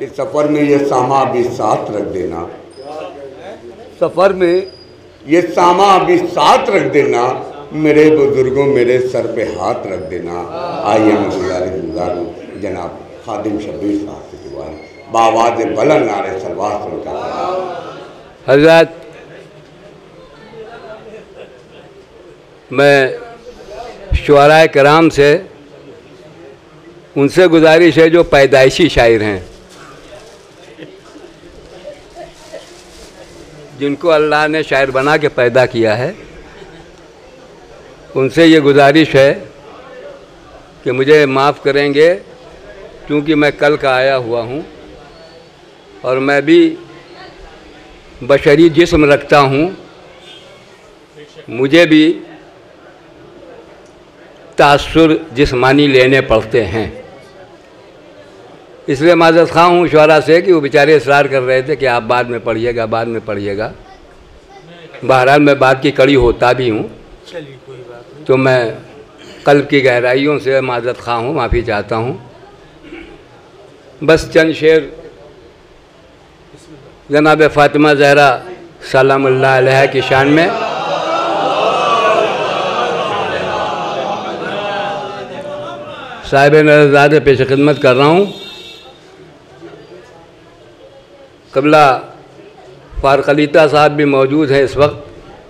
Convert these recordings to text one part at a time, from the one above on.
कि सफ़र में ये सामा भी साथ रख देना, सफ़र में ये सामा भी साथ रख देना, मेरे बुजुर्गों मेरे सर पे हाथ रख देना। आइए मैं गुजारिश हूँ जनाब खादिम शब्बीर साहब की दुआएं बावाज़ बुलंद नारे सलवात सुनकर। हज़रत, मैं शुअराए कराम से उनसे गुजारिश है जो पैदाइशी शायर हैं, जिनको अल्लाह ने शायर बना के पैदा किया है, उनसे ये गुजारिश है कि मुझे माफ़ करेंगे क्योंकि मैं कल का आया हुआ हूँ और मैं भी बशरी जिस्म रखता हूँ, मुझे भी तासुर जिस्मानी लेने पड़ते हैं। इसलिए माज़रत ख़्वाह हूँ शुअरा से कि वो बेचारे इसरार कर रहे थे कि आप बाद में पढ़िएगा, बाद में पढ़िएगा। बहरहाल मैं बात की कड़ी होता भी हूँ, तो मैं क़ल्ब की गहराइयों से माज़रत ख़्वाह हूँ, माफ़ी चाहता हूँ। बस चंद शेर जनाब फ़ातिमा ज़हरा सलामुल्लाह अलैहा की शान में। साहिब नज़रज़ादे पेश खिदमत कर रहा हूँ। क़िबला फ़ारूक अलीता साहब भी मौजूद हैं इस वक्त।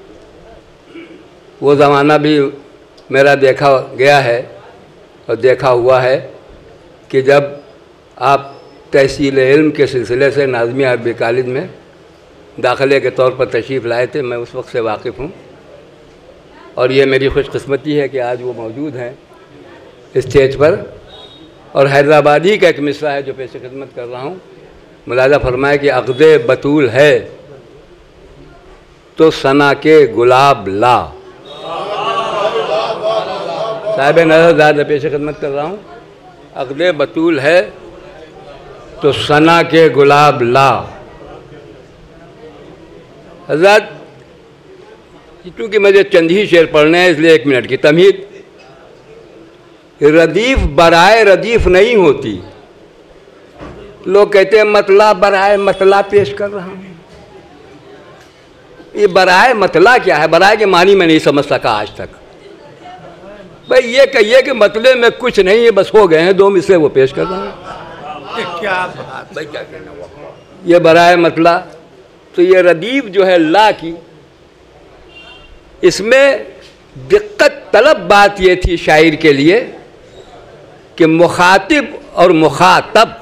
वो ज़माना भी मेरा देखा गया है और देखा हुआ है कि जब आप तहसील इल्म के सिलसिले से नाज़िमिया अरबी कॉलेज में दाखिले के तौर पर तशरीफ़ लाए थे, मैं उस वक्त से वाकिफ़ हूँ और ये मेरी खुशकिस्मती है कि आज वो मौजूद हैं स्टेज पर। और हैदराबादी का एक मिसरा है जो पेश खिदमत कर रहा हूँ। मुलाज़ा फरमाए कि अक़्दे बतूल है तो सना के गुलाब ला। साहिब नज़रज़ादे पेश खिदमत कर रहा हूँ। अक़्दे बतूल है तो सना के गुलाब ला। हज़रत, क्योंकि मुझे चंद ही शेर पढ़ने हैं इसलिए 1 मिनट की तमहीद। रदीफ़ बराए रदीफ़ नहीं होती। लोग कहते हैं मतला बराए मतला पेश कर रहा हूँ। ये बराए मतला क्या है? बराए के मानी में नहीं समझ सका आज तक। भाई ये कहिए कि मतले में कुछ नहीं है, बस हो गए हैं 2 मिसरे, वो पेश कर रहा हूँ। क्या बात भाई, क्या कहना हुआ? ये बराए मतला, तो ये रदीफ़ जो है ला की, इसमें दिक्कत तलब बात ये थी शायर के लिए कि मुखातिब और मुखातब,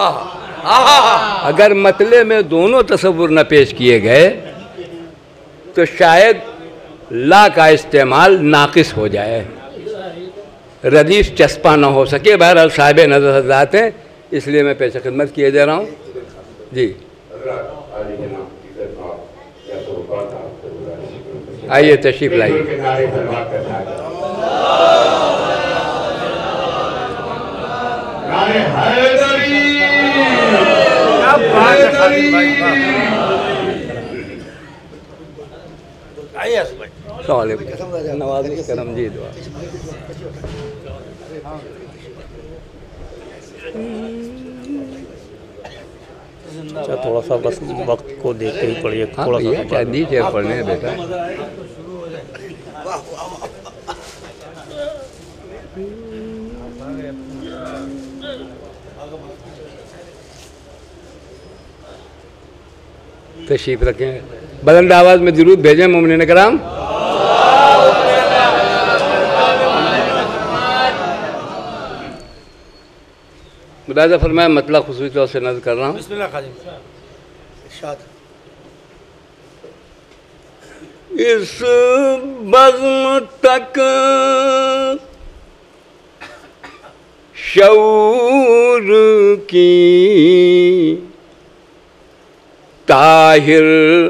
अगर मतले में दोनों तसव्वुर न पेश किए गए तो शायद ला का इस्तेमाल नाकिस हो जाए, रदीफ़ चस्पा न हो सके। बहरहाल साहिब नज़रज़ात हैं, इसलिए मैं पेश खिदमत किए जा रहा हूँ जी। आइए तशरीफ़ लाइए। नवाज़ करम जी दुआ। अच्छा, थोड़ा सा बस वक्त को देखते ही पढ़िए। थोड़ा सा क्या नीचे पढ़ने हैं बेटा। तशरीफ़ रखें, बुलंद आवाज़ में दुरूद भेजें मोमिनीन कराम। मुलाज़ा फरमाया, मतलब खुसूसी तौर से नज़र कर रहा हूँ। इस बज़्म तक शऊर की ताहिर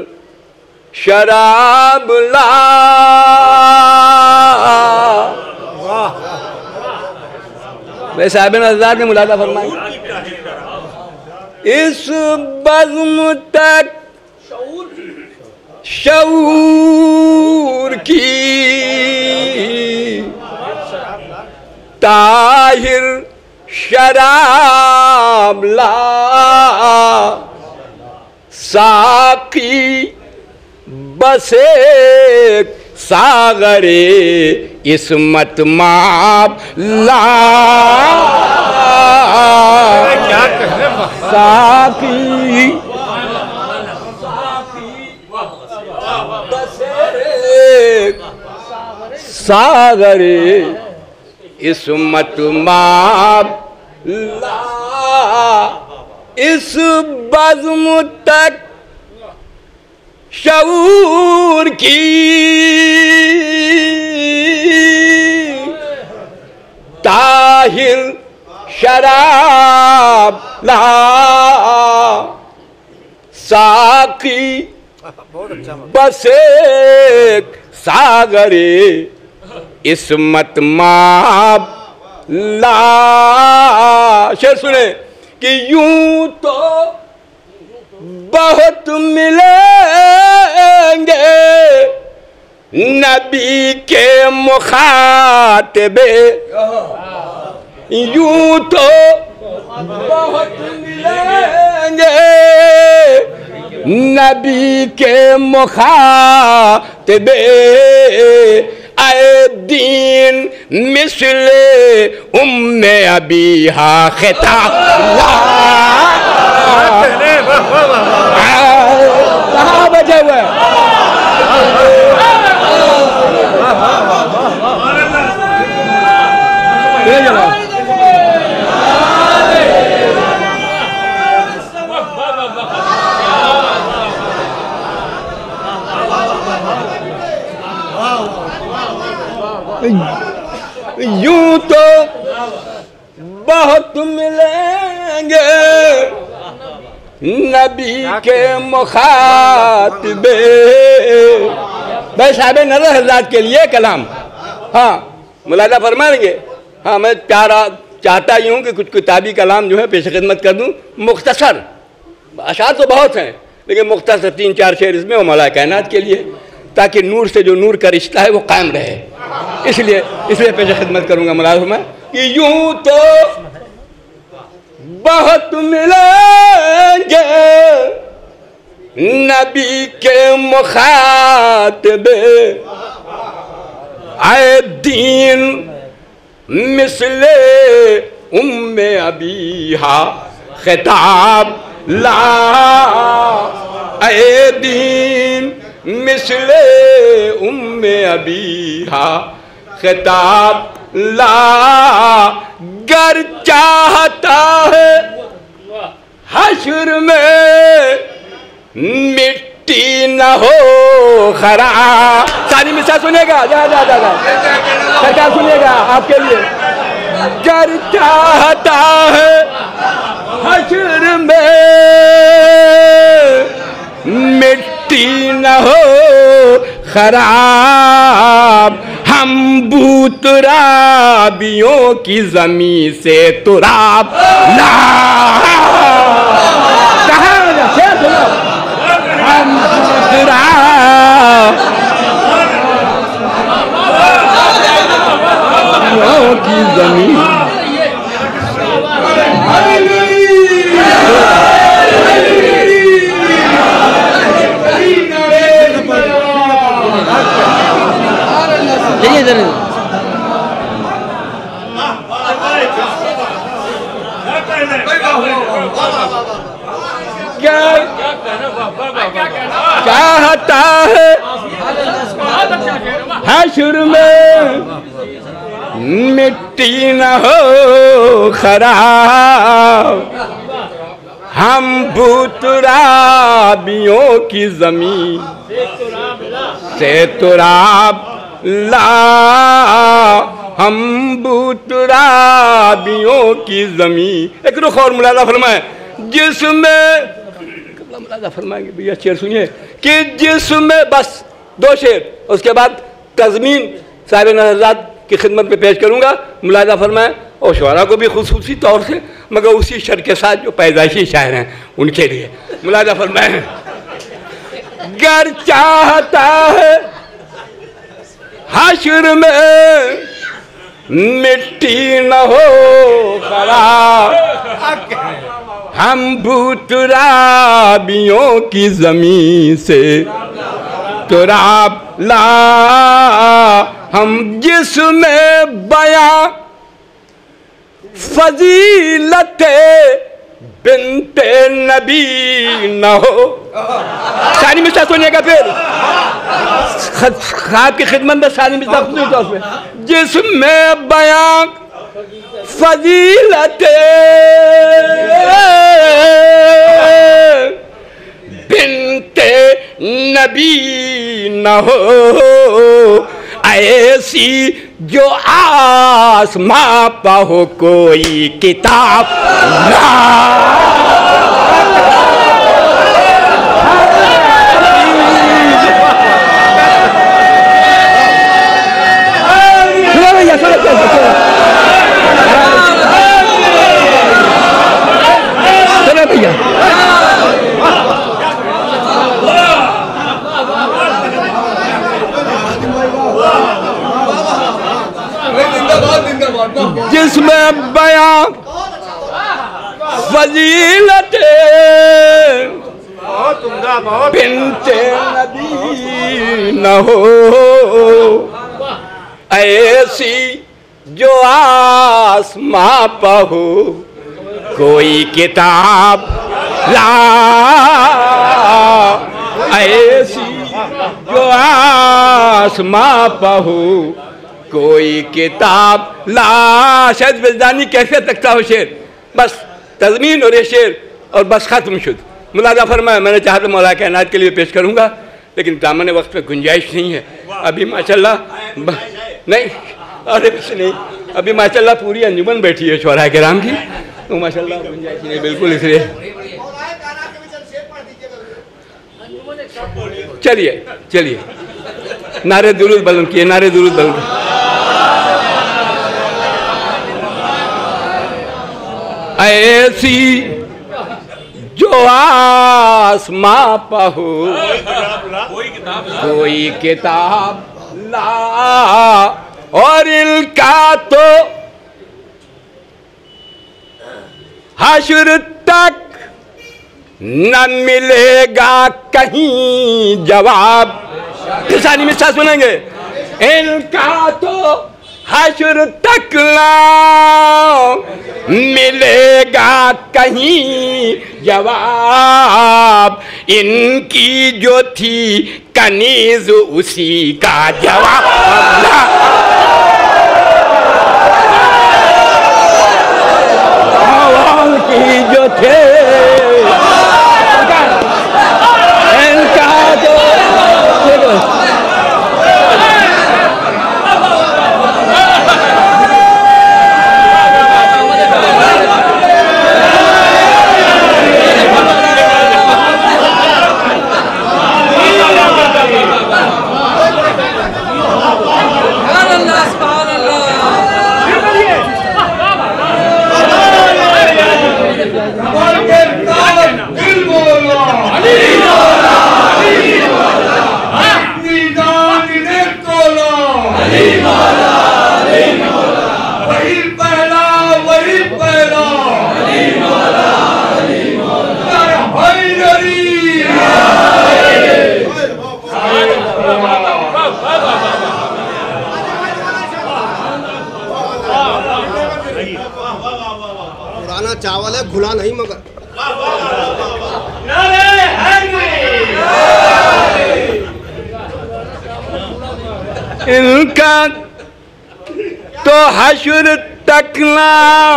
शराब ला। वे साहिब नज़रज़ात ने मुलाज़ा फरमाई, इस बज़्म तक शऊर की ताहिर शराब ला। साकी बसे सागरे इस्मत माप ला साकी बसे सागरे इस्मत माप ला इस बज़्म तक शऊर की ताहिर शराब ला साकी बसे सागरे इस्मत माप ला। शेर सुने कि यूं तो बहुत मिलेंगे नबी के मुखातिबे, यूं तो बहुत मिलेंगे नबी के मुखातिबे, आए दीन मिसले उम्मे अबीहा खिताब कहाँ बचे हुए यूं तो बहुत मिलेंगे नबी के मुखातिबे। भाई साहब नज़र हज़रात के लिए कलाम, हाँ मुलाज़ा फरमाएंगे। हाँ मैं चाहता ही हूँ कि कुछ किताबी कलाम जो है पेश खिदमत कर दूँ, मुख्तसर। अशार तो बहुत हैं लेकिन मुख्तसर 3-4 शेर इसमें वो मौला कायनात के लिए, ताकि नूर से जो नूर का रिश्ता है वो कायम रहे, इसलिए पेश खिदमत करूँगा मुलाज़ा में कि यूं तो बहुत मिलेंगे नबी के मुखातिबे, आए दीन मिसले उम्मे अबीहा खिताब ला, आए दीन मिसले उम्मे अबीहा खिताब ला। गर चाहता है हश्र में मिट्टी न हो खरा। सारी मिसाल सुनेगा, जा सरकार सुनेगा आपके लिए। गर चाहता है हश्र में मिट्टी न हो खराब, हम बूतराबियों की जमी से तुराब ला। हम बूतराबियों की जमी चाहता है हश्र में मिट्टी न हो खराब, हम बूतराबियों की जमीन से तुराब ला। हम बूतराबियों की जमीन। एक रुख और मुलाज़ा फरमाए जिसमें मुलाज़ा फरमाएंगे भैया, शेर सुनिए कि जिसमें बस 2 शेर, उसके बाद तज़मीन साहिब नज़रात की खिदमत में पेश करूँगा। मुलाज़ा फरमाए और शुअरा को भी खुसूसी तौर से, मगर उसी शर के साथ जो पैदाइशी शायर हैं उनके लिए। मुलाज़ा फरमाए गर चाहता है हश्र में मिट्टी न हो खराब, हम भूतराबियों की जमीन से तुराब ला, हम जिसमें बयां फजीलते बिनते नबी न हो। सानी मिश्रा सुनिएगा फिर, आपकी खिदमत में सानी मिश्रा सुनिएगा उसमें, जिसमें बयां फजीलते बिनते नबी न हो, ऐसी जो आसमां पा हो कोई किताब ना। सुनो भैया, जिसमें बयां फजीलत बिनते नबी न हो, ऐसी जो आसमां पा हो कोई किताब ला, ऐसी जो आसमां पा हो कोई किताब ला। शायद विजदानी कैसे तकता हो शेर, बस तज़मीन और ये शेर और बस खत्म शुद। मुलाजा फरमाया, मैंने चाहा तो मौला कायनात के लिए पेश करूँगा, लेकिन दामन वक्त पे गुंजाइश नहीं है अभी माशाल्लाह। नहीं अरे बस नहीं, अभी माशाल्लाह पूरी अंजुमन बैठी है शोरा किराम की, तो माशाल्लाह गुंजाइश नहीं बिल्कुल, इसलिए चलिए चलिए नारे दुरूद बुलंद किए, नारे दुरूद बुलंद किए। ऐसी जो आसमां पा हो कोई किताब ला, और इनका तो हश्र तक न मिलेगा कहीं जवाब। किसानी में क्या सुनेंगे, इनका तो हश्र तक ना मिलेगा कहीं जवाब, इनकी जो थी कनीज उसी का जवाब। की जो थे इनका जो पुराना चावल है, घुला नहीं मगर। इनका तो हश्र तक ना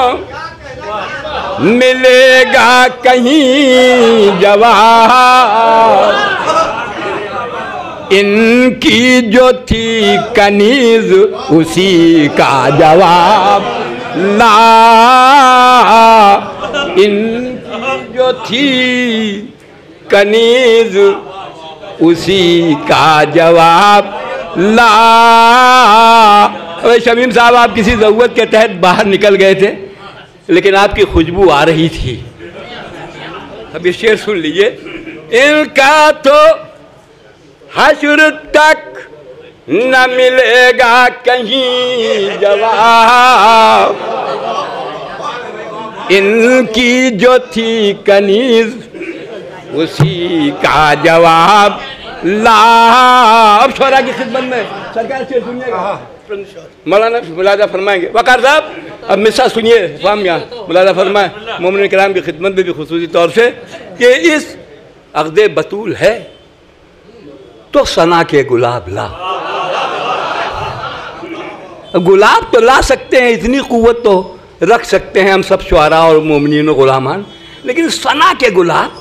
मिलेगा कहीं जवाब, इनकी जो थी कनीज उसी का जवाब ला, इनकी जो थी कनीज उसी का जवाब ला। अरे शमीम साहब, आप किसी ज़रूरत के तहत बाहर निकल गए थे, लेकिन आपकी खुशबू आ रही थी। अब ये शेर सुन लीजिए, इनका तो हश्र तक न मिलेगा कहीं जवाब। इनकी जो थी कनीज उसी का जवाब ला। अब शोरा की खिदमत में सरकार से सुनिएगा, मौलाना मुलाजा फरमाएंगे। वकार साहब अब मिसा सुनिए, फामिया मुलाजा फरमाए मोमिन किराम की खिदमत में भी खुसूसी तौर से कि इस अक़दे बतूल है तो सना के गुलाब ला। गुलाब तो ला सकते हैं, इतनी क़ुव्वत तो रख सकते हैं हम सब शुआरा और मोमिनीन और गुलामान, लेकिन सना के गुलाब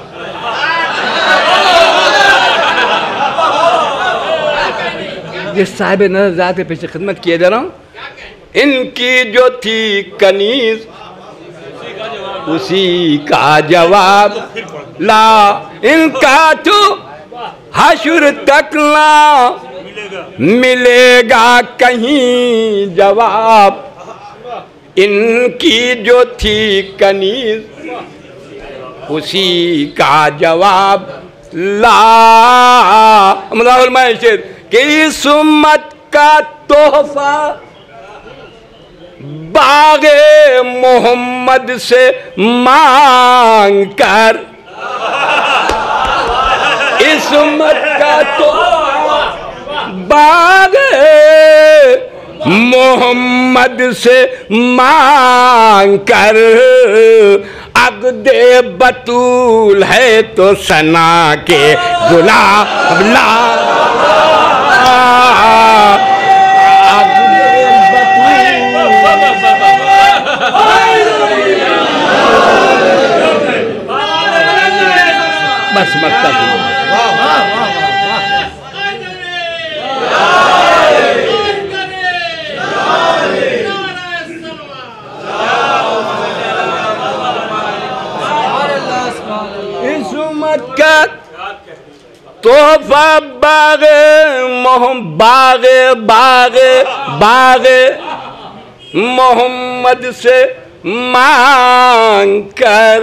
जिस साहिब नज़र ज़ात के पीछे खिदमत किए जा रहा हूँ, इनकी जो थी कनीज उसी का जवाब ला। इनका तो हशर तक ना मिलेगा कहीं जवाब। इनकी जो थी कनीज उसी का जवाब ला। कि इस उम्मत का तोहफा बागे मोहम्मद से मांग कर, इस उम्मत का तोहफा बागे मोहम्मद से मांग कर, अक़दे बतूल है तो सना के गुलाब ला। बस मकसद इस उम्मत का तोहफा बागे मोहम्मद से मांग कर,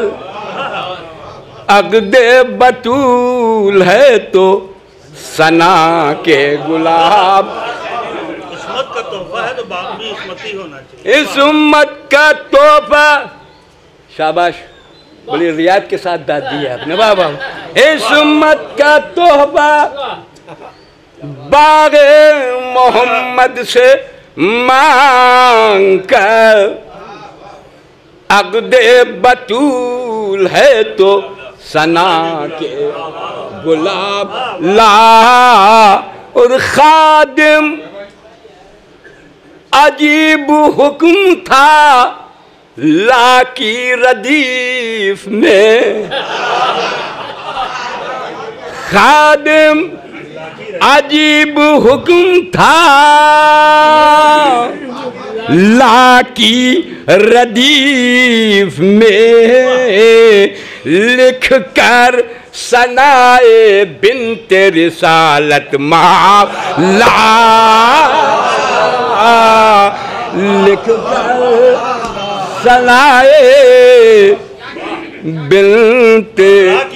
अक़दे बतूल है तो सना के गुलाब। इस्मत का तोहफा है तो बाप भी इस्मती होना चाहिए। इस उम्मत का तोहफा, शाबाश, बड़ी रियायत के साथ दाद दी है आपने, वाह वाह। इस उम्मत का तोहफा बागे मोहम्मद से मांग कर, अक़दे बतूल है तो सना के गुलाब ला। और खादिम अजीब हुक्म था ला की रदीफ में, खादिम अजीब हुक्म था ला की रदीफ में, लिख कर सनाए बिन्ते रिसालत माला, लिख कर सनाए बिन्ते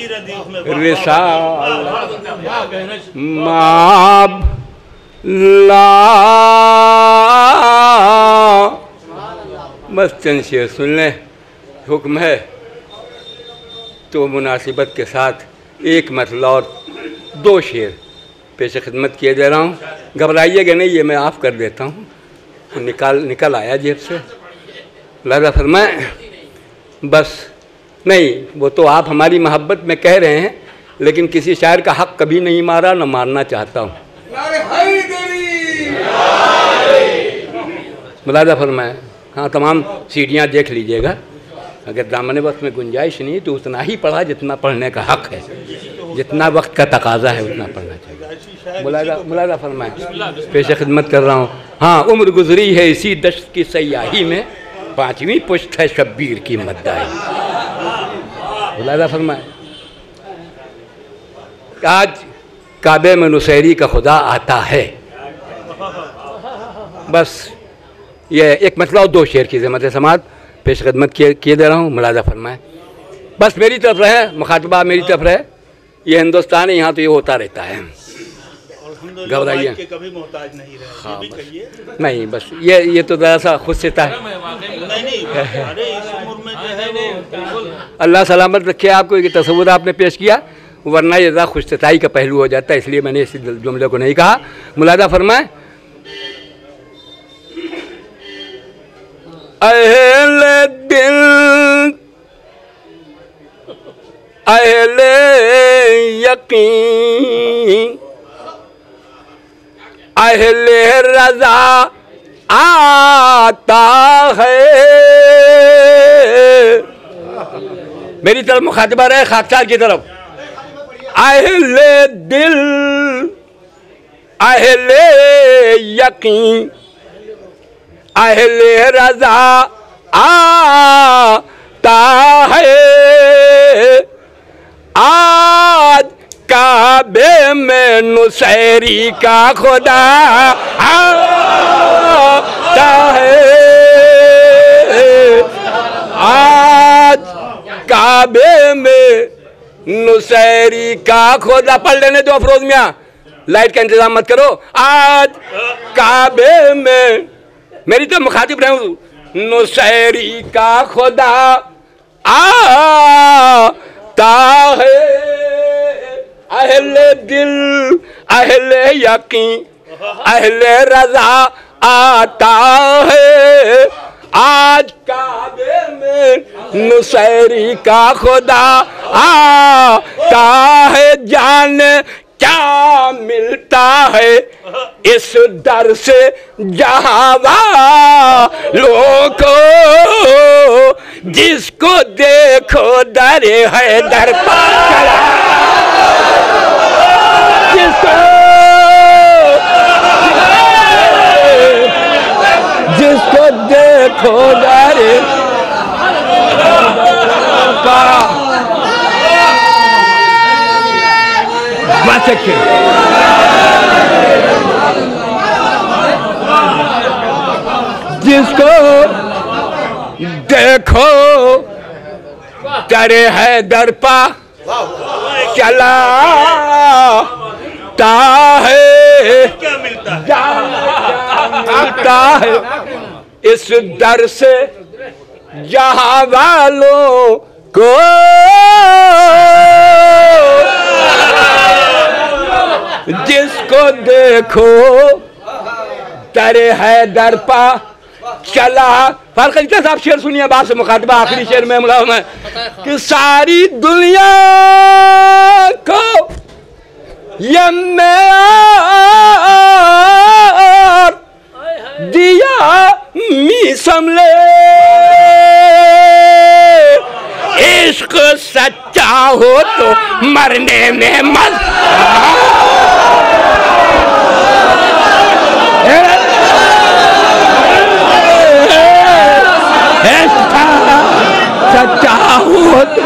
रिसालत माला। बस चंद शेर सुन लें, हुक्म है तो मुनासिबत के साथ एक मतलब और 2 शेर पेश खिदमत किए दे रहा हूँ। घबराइएगा नहीं, ये मैं आफ़ कर देता हूँ, निकल आया जेब से। लाजा फरमाए बस नहीं, वो तो आप हमारी मोहब्बत में कह रहे हैं, लेकिन किसी शायर का हक़ कभी नहीं मारा, न मारना चाहता हूँ। मुलाजा फरमाए। हाँ, तमाम सीढ़ियाँ देख लीजिएगा, अगर दामन वक्त में गुंजाइश नहीं तो उतना ही पढ़ा जितना पढ़ने का हक़ है, जितना वक्त का तकाजा है उतना पढ़ना चाहिए। मुलाजा फरमाए, पेश खिदमत कर रहा हूँ। हाँ, उम्र गुजरी है इसी दश्त की सयाही में, 5वीं पुश्त है शब्बीर की मद्दाई। मुलाजा फरमाए, आज काबे में नुसैरी का खुदा आता है। बस ये एक मतलब 2 शेर की ज़िम्मत समात पेश खिदमत किए दे रहा हूँ। मुलाजा फरमाए, बस मेरी तरफ रहे, मुखातबा मेरी तरफ रहे। ये हिंदुस्तान है, यहाँ तो ये होता रहता है। अल्हम्दुलिल्लाह घबराइए माइक के कभी मोहताज नहीं रहे। हाँ, ये भी कहिए। नहीं बस ये तो ज़रा सा खुद से था। नहीं अरे इस उम्र में जो है वो बिल्कुल अल्लाह सलामत रखे आपको, ये तस्वुर आपने पेश किया, वरना ये ज़रा खुशतताई का पहलू हो जाता है, इसलिए मैंने इस जुमले को नहीं कहा। मुलादा फरमाएं। अहले दिल अहले यकीन अहले रज़ा आता है। मेरी तरफ मुखातिबा रहे खाकसार की तरफ। अहले दिल अहले यकीन अहले रज़ा आता है। आज काबे में नुसैरी का खुदा आता है। आज काबे में नुसैरी का खुदा, पढ़ लेने दो अफरोज मियाँ, लाइट का इंतजाम मत करो। आज काबे में, मेरी तो मुखातिब रहे हूँ, नुसैरी का खुदा आता है। अहले दिल अहले यकीन अहले रज़ा आता है। आज काबे में नुसैरी का खुदा आता है। जाने क्या मिलता है इस दर से जहाँ वालों को, जिसको देखो दर है दर पर चला, जिसको देखो दर का जिसको देखो दर है दर पा चला है। क्या मिलता है? मिलता है इस दर से जहाँ वालों को, जिसको देखो दर है दर पा चला। फारूक अख्तर साहब शेर सुनिए, बात से मुखातिबा आखिरी शेर में मुलाज़म है कि सारी दुनिया को ये मेयार दिया मिसमले, इश्क सच्चा हो तो मरने में मत। सच्चा हो तो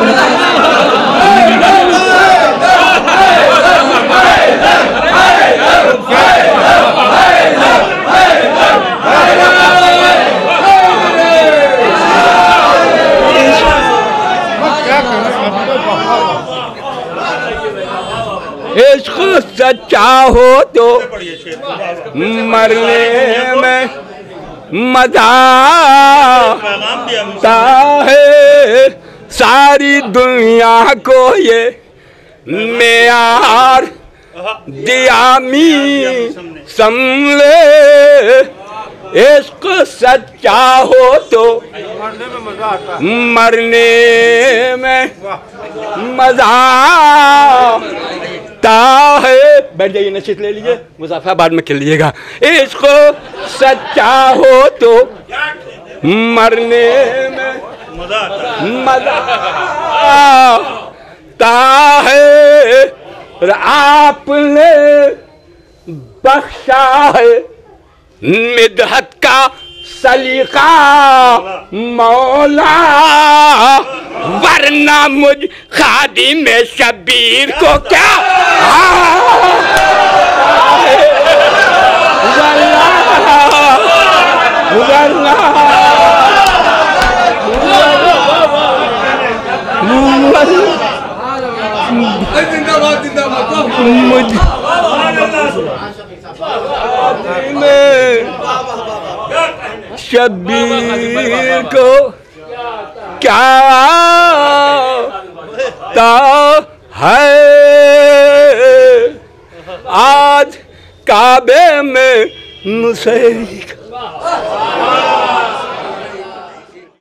इश्क सच्चा हो तो मरने में मजा आता है। सारी दुनिया को ये मेयार दिया मी समले, इश्क सच्चा हो तो मरने में मजा आता है। बैठ जाइए, नशीत ले लीजिए, मुसाफा बाद में खेल लीजिएगा। इश्क सच्चा हो तो मरने में मजा आता है। आपने बख्शा है मिदहत का सलीका मौला, वरना मुझ खादी में शबीर को क्या जिंदाबाद जिंदाबाद। मुझे में शब्बीर को क्या ता है आज काबे में मुसैरी का